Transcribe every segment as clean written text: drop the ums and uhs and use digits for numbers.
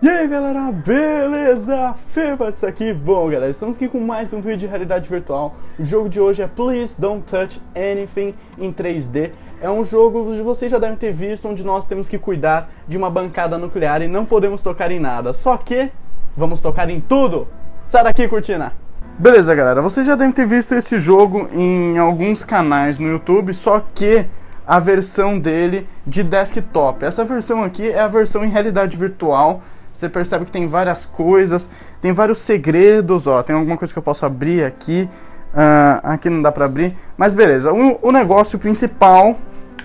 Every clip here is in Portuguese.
E aí galera, beleza? Febats aqui. Bom galera, estamos aqui com mais um vídeo de realidade virtual. O jogo de hoje é Please Don't Touch Anything em 3D. É um jogo que vocês já devem ter visto, onde nós temos que cuidar de uma bancada nuclear e não podemos tocar em nada. Só que vamos tocar em tudo. Sai daqui, cortina! Beleza galera, vocês já devem ter visto esse jogo em alguns canais no YouTube, só que a versão dele de desktop. Essa versão aqui é a versão em realidade virtual. Você percebe que tem várias coisas, tem vários segredos, ó. Tem alguma coisa que eu posso abrir aqui. Aqui não dá pra abrir, mas beleza. O negócio principal...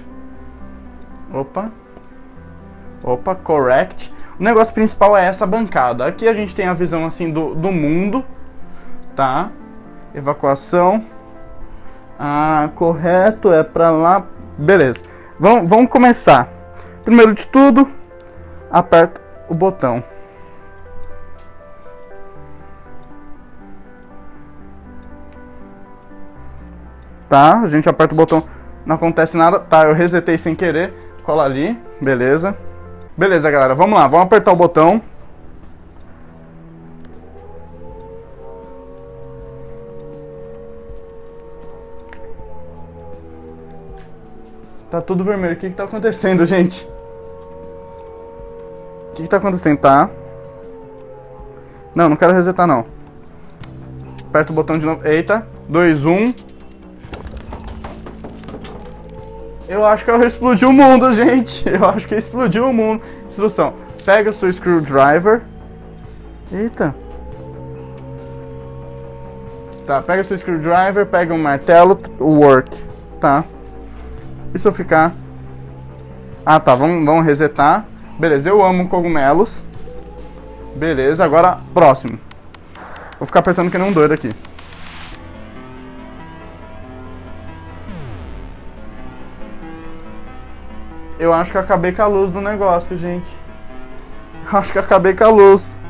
Opa, correct. O negócio principal é essa bancada. Aqui a gente tem a visão assim do mundo, tá? Evacuação. Correto, é pra lá. Beleza. Vamos começar. Primeiro de tudo, aperta o botão. Tá, a gente aperta o botão, não acontece nada. Tá, eu resetei sem querer. Cola ali, beleza. Beleza, galera, vamos lá, vamos apertar o botão. Tá tudo vermelho, o que tá acontecendo, gente? O que tá acontecendo, tá? Não quero resetar, não. Aperta o botão de novo. Eita, 2, 1. Eu acho que eu explodi o mundo, gente. Eu acho que explodiu o mundo. Instrução. Pega o seu screwdriver. Eita. Tá, pega o seu screwdriver, pega um martelo, work. Tá. E se eu ficar... tá, vamos resetar. Beleza, eu amo cogumelos. Beleza, agora próximo. Vou ficar apertando que nem um doido aqui. Eu acho que eu acabei com a luz do negócio, gente. Acho que eu acabei com a luz.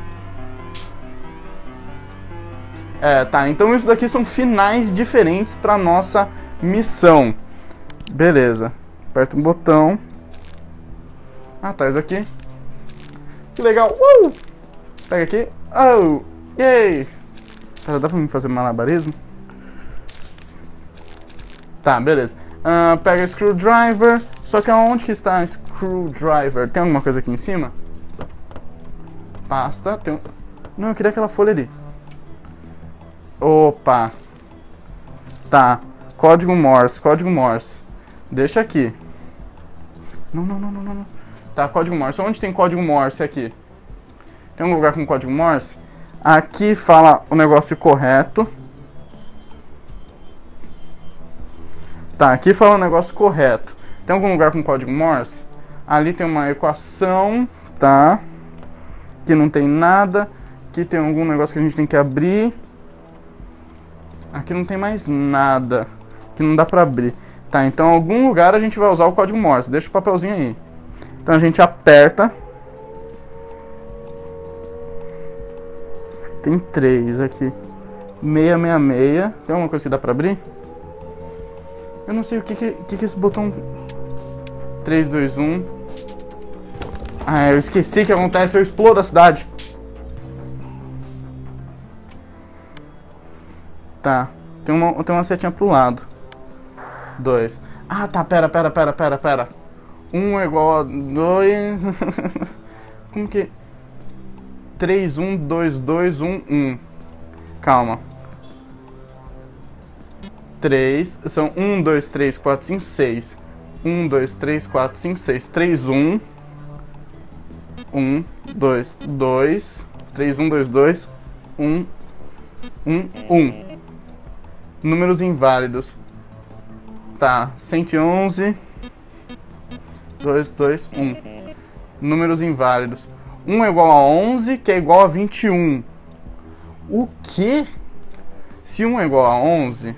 Tá, então isso daqui são finais diferentes para nossa missão. Beleza. Aperta um botão. Tá, isso aqui. Que legal. Pega aqui. Yay. Cara, dá pra mim fazer malabarismo? Tá, beleza. Pega o screwdriver. Só que aonde que está o screwdriver? Tem alguma coisa aqui em cima? Pasta. Tem Não, eu queria aquela folha ali. Opa. Tá. Código Morse. Deixa aqui. Não. Tá, código Morse. Onde tem código Morse aqui? Tem um lugar com código Morse? Aqui fala o negócio correto. Tá, aqui fala o negócio correto. Tem algum lugar com código Morse? Ali tem uma equação, tá? Aqui não tem nada. Aqui tem algum negócio que a gente tem que abrir. Aqui não tem mais nada. Aqui não dá pra abrir. Tá, então em algum lugar a gente vai usar o código Morse. Deixa o papelzinho aí. Então a gente aperta. Tem 3 aqui. 666. Tem alguma coisa que dá pra abrir? Eu não sei o que é esse botão. 3, 2, 1. Eu esqueci que acontece. Eu explodo a cidade. Tá. Tem uma setinha pro lado. 2. Tá, pera. 1 é igual a 2. Como que... 3, 1, 2, 2, 1, 1. Calma. 3. São 1, 2, 3, 4, 5, 6. 1, 2, 3, 4, 5, 6. 3, 1. 1, 2, 2. 3, 1, 2, 2. 1, 1, 1. Números inválidos. Tá, 111. 2, 2, 1. Números inválidos. 1 é igual a 11, que é igual a 21. O quê? Se 1 é igual a 11...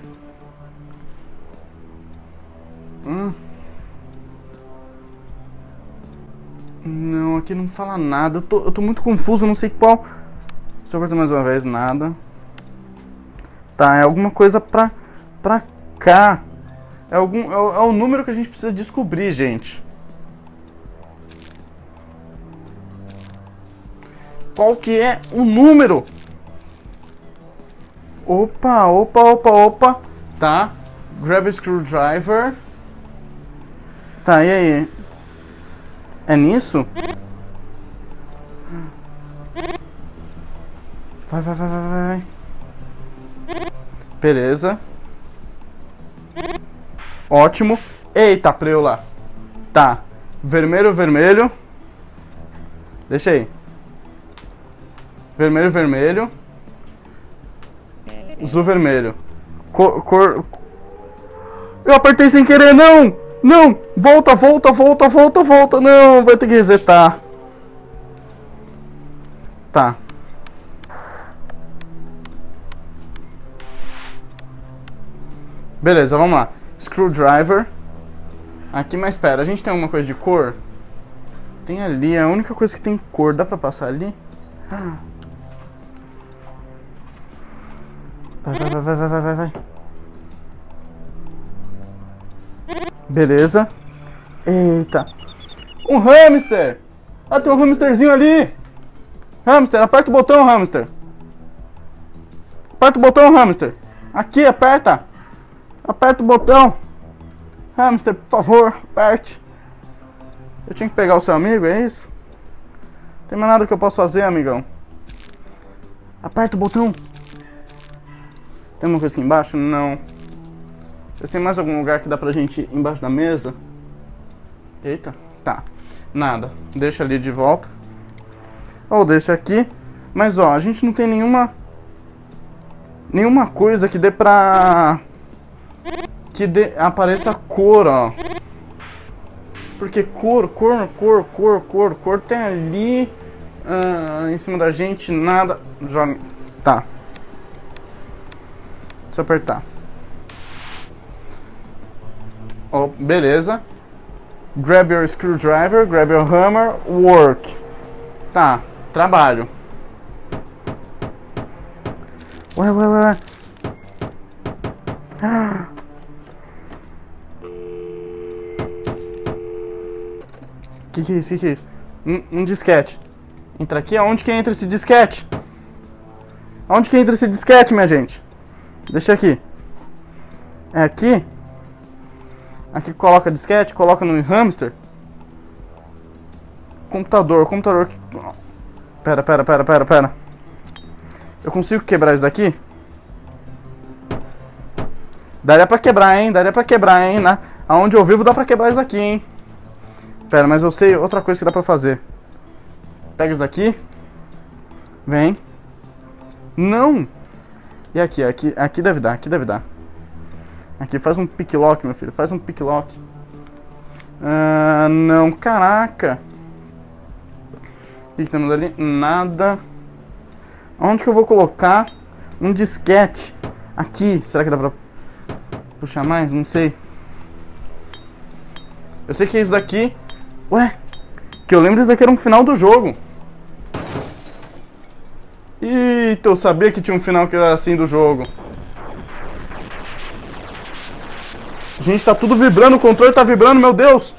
Não, aqui não fala nada. Eu tô muito confuso, não sei qual. Deixa eu apertar mais uma vez, nada. Tá, é alguma coisa pra cá. É o número que a gente precisa descobrir, gente. Qual que é o número? Opa, opa, opa, opa. Tá. Grab a screwdriver. Tá, e aí? É nisso? Vai, vai, vai, vai, vai. Beleza. Ótimo. Eita, preula. Tá. Vermelho, vermelho. Deixa aí. Vermelho, vermelho. Azul, vermelho. Eu apertei sem querer, não! Não! Volta, volta, volta, volta, volta. Não, vai ter que resetar. Tá. Beleza, vamos lá. Screwdriver. Aqui, mas espera, a gente tem alguma coisa de cor? Tem ali, a única coisa que tem cor. Dá pra passar ali? Vai, vai, vai, vai, vai, vai, vai. Beleza. Eita. Um hamster! Ah, tem um hamsterzinho ali! Hamster, aperta o botão, hamster. Aperta o botão, hamster. Aqui, aperta. Aperta o botão. Hamster, por favor, aperte. Eu tinha que pegar o seu amigo, é isso? Não tem mais nada que eu possa fazer, amigão. Aperta o botão. Tem alguma coisa aqui embaixo? Não. Mas tem mais algum lugar que dá pra gente ir embaixo da mesa? Eita, tá. Nada. Deixa ali de volta. Ou deixa aqui. Mas ó, a gente não tem nenhuma coisa que dê pra... apareça cor, ó. Porque cor tem ali em cima da gente, nada. Joga. Tá. Deixa eu apertar. Oh, beleza. Grab your screwdriver, grab your hammer, work. Tá, trabalho. Ué, ué, ué. Ah. Que é isso? Que é isso? Um disquete. Entra aqui? Aonde que entra esse disquete? Aonde que entra esse disquete, minha gente? Deixa aqui. É aqui? Aqui coloca disquete, coloca no hamster. Computador. Pera. Eu consigo quebrar isso daqui? Daria pra quebrar, hein? Aonde eu vivo dá pra quebrar isso daqui, hein? Pera, mas eu sei outra coisa que dá pra fazer. Pega isso daqui. Vem. Não! E aqui deve dar, Aqui, faz um pick lock, meu filho. Faz um pick lock. Não, caraca. O que temos ali? Nada. Onde que eu vou colocar um disquete? Aqui. Será que dá pra puxar mais? Não sei. Eu sei que é isso daqui. Ué, que eu lembro isso daqui era um final do jogo. Eita, eu sabia que tinha um final que era assim do jogo. Gente, tá tudo vibrando, o controle tá vibrando, meu Deus.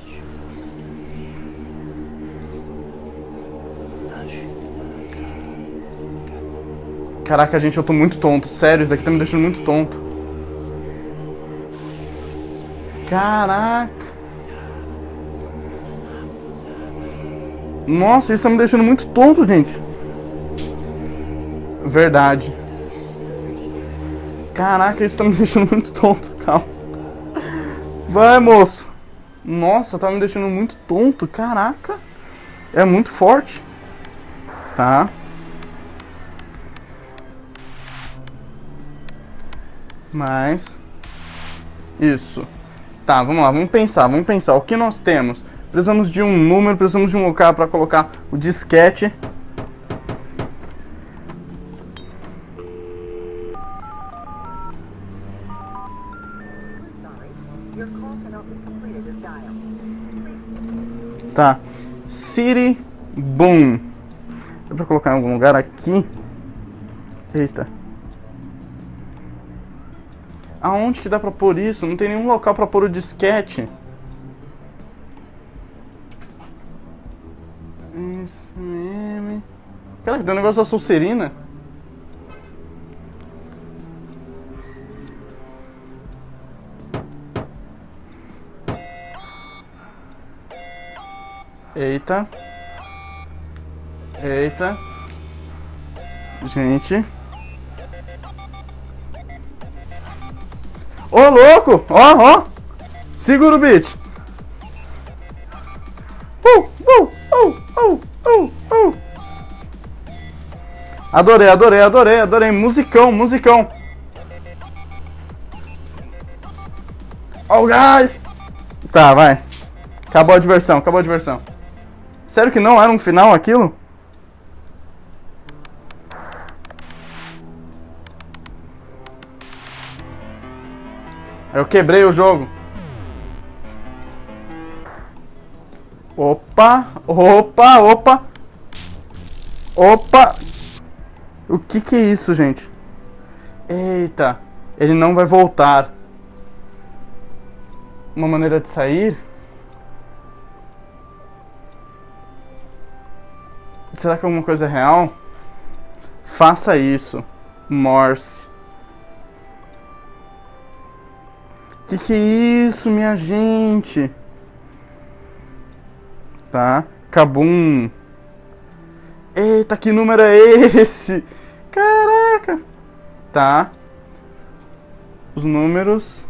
Caraca, gente, eu tô muito tonto. Sério, isso daqui tá me deixando muito tonto. Caraca. Nossa, isso tá me deixando muito tonto, gente. Verdade. Caraca, isso tá me deixando muito tonto. Calma. Vai, moço. Nossa, tá me deixando muito tonto. Caraca. É muito forte. Tá. Mais. Isso. Tá, vamos lá, vamos pensar. O que nós temos? Precisamos de um número, precisamos de um lugar para colocar o disquete. Tá. City Boom. Dá pra colocar em algum lugar aqui? Eita. Aonde que dá pra pôr isso? Não tem nenhum local pra pôr o disquete. Isso mesmo. Cara, que deu um negócio da Sulcerina. Eita. Eita. Gente. Ô, louco! Ó, ó! Segura o beat. Adorei, adorei, adorei, adorei. Musicão, musicão. Ó o gás! Tá, vai. Acabou a diversão, acabou a diversão. Sério que não era um final aquilo? Eu quebrei o jogo. Opa, opa, opa. Opa. O que é isso, gente? Eita, ele não vai voltar. Uma maneira de sair? Será que alguma coisa é real? Faça isso, Morse. Que é isso, minha gente? Tá, Kabum. Eita, que número é esse? Caraca. Tá. Os números.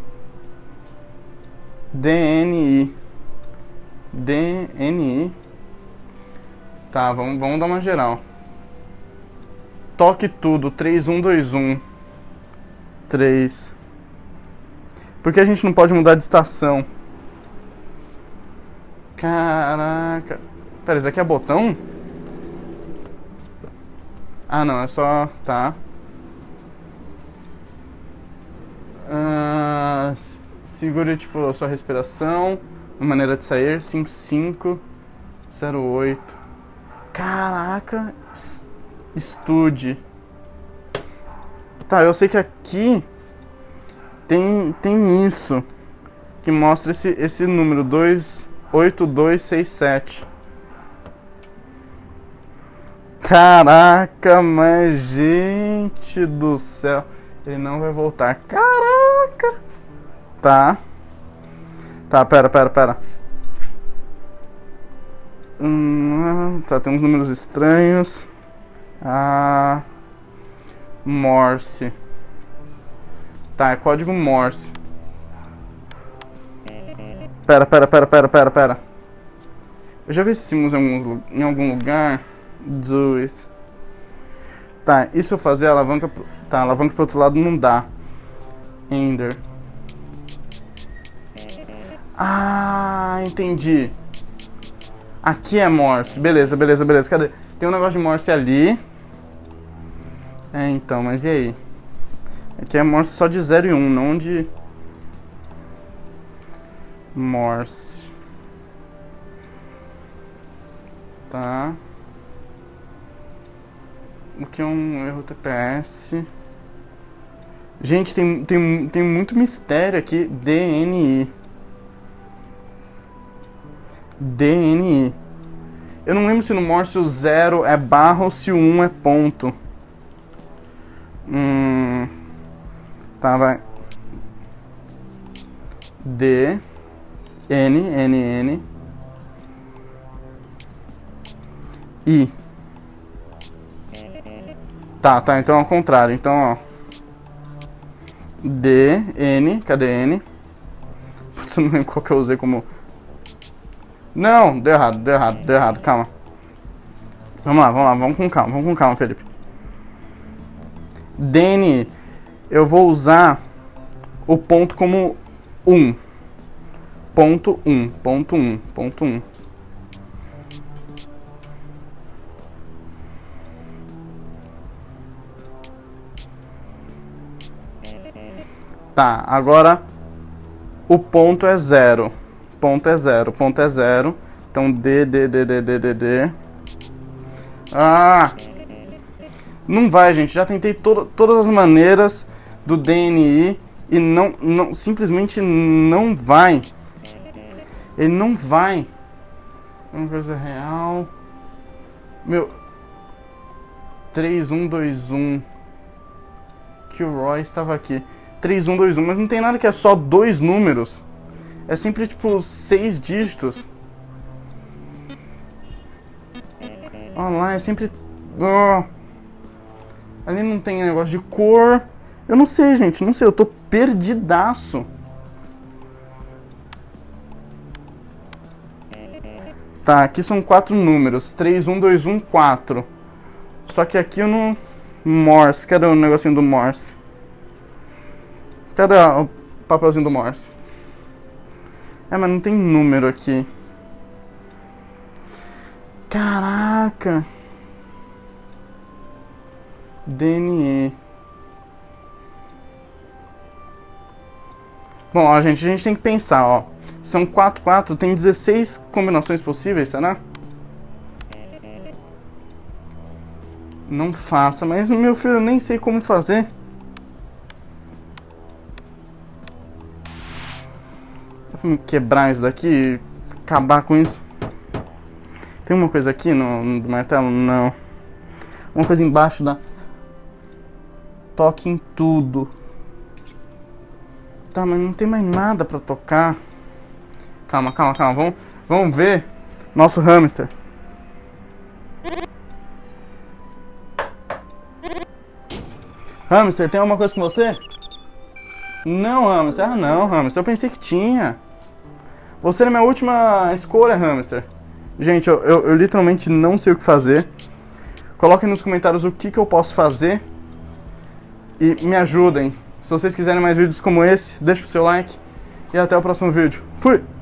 DNI. DNI. Tá, vamos dar uma geral. Toque tudo. 3121. 3. Por que a gente não pode mudar de estação? Caraca. Pera, isso aqui é botão? Ah, não, é só... Tá. Segure, tipo, a sua respiração. Uma maneira de sair. 5508. Caraca. Estude. Tá, eu sei que aqui tem isso. Que mostra esse número. 28267. Caraca, mas gente do céu. Ele não vai voltar. Caraca. Tá. Tá, pera. Tá, tem uns números estranhos. Morse. Tá, é código Morse. Pera. Eu já vi esses símbolos em algum lugar. Do it. Tá, e se eu fazer a alavanca... Tá, a alavanca pro outro lado não dá. Ender. Ah, entendi. Aqui é Morse. Beleza. Cadê? Tem um negócio de Morse ali. É, então, mas e aí? Aqui é Morse só de 0 e 1, não de... Morse. Tá. O que é um erro TPS? Gente, tem muito mistério aqui. DNI. DNI. Eu não lembro se no Morse o 0 é barra ou se o 1 é ponto. Tá, vai. D. N. I. Tá, então é ao contrário. Então, ó. D, N, cadê N? Putz, eu não lembro qual que eu usei como... Não, deu errado, calma. Vamos lá, vamos com calma, Felipe. DN, eu vou usar o ponto como 1. Ponto 1. Tá, agora o ponto é 0. Ponto é 0. Então D. Ah! Não vai, gente. Já tentei todas as maneiras do DNI e não simplesmente não vai. Ele não vai. Uma coisa real. Meu. 3121. Que o Roy estava aqui. 3121, mas não tem nada que é só 2 números. É sempre tipo 6 dígitos. Olha lá, é sempre... Oh. Ali não tem negócio de cor. Eu não sei, gente, não sei, eu tô perdidaço. Tá, aqui são 4 números. 31214. Só que aqui eu não... Morse, cadê o negocinho do Morse? Cadê o papelzinho do Morse? É, mas não tem número aqui. Caraca! DNE. Bom, ó, gente, a gente tem que pensar, ó. São 4, tem 16 combinações possíveis, será? Não faça, mas meu filho, eu nem sei como fazer. Vamos quebrar isso daqui, acabar com isso. Tem uma coisa aqui no martelo? Não. Uma coisa embaixo da... Toque em tudo. Tá, mas não tem mais nada pra tocar. Calma. Vamos ver nosso hamster. Hamster, tem alguma coisa com você? Não, hamster. Ah, não, hamster. Eu pensei que tinha. Você é a minha última escolha, hamster. Gente, eu literalmente não sei o que fazer. Coloquem nos comentários o que eu posso fazer. E me ajudem. Se vocês quiserem mais vídeos como esse, deixa o seu like. E até o próximo vídeo. Fui!